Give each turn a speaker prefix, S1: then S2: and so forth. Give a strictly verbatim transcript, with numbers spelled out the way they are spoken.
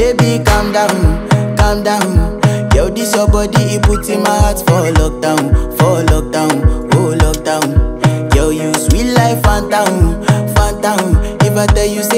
S1: Baby, calm down, calm down. Yo, this your body, it puts in my heart for lockdown, for lockdown, oh lockdown. Yo, you sweet life, phantom, phantom. If I tell you say